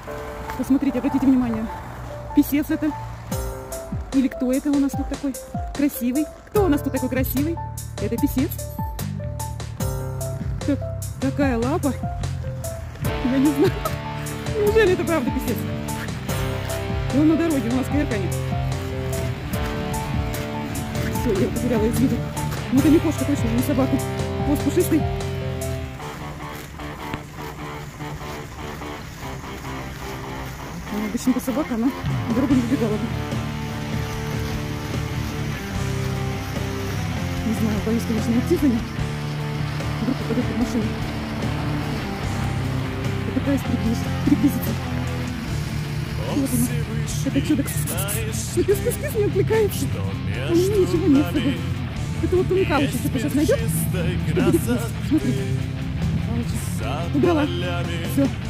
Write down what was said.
Посмотрите, обратите внимание. Писец это. Или кто это у нас тут такой красивый? Кто у нас тут такой красивый? Это писец. Такая лапа. Я не знаю. Неужели это правда писец? И он на дороге, у нас каверканит. Все, я потеряла из виду. Ну это не кошка точно, не собака. Хвост пушистый. Обычно это собака, она на дорогу не убегала бы. Не знаю, боюсь, конечно, идти за ним. Вдруг попадет под машину. Попытаюсь приблизиться. Вот она. Это чудо. Кыс-кыс-кыс не отвлекается. У меня ничего нет с собой. Это вот у Михалыча что-то сейчас найдет. Что будет здесь? Смотрите. Михалыч. Убрала. Все.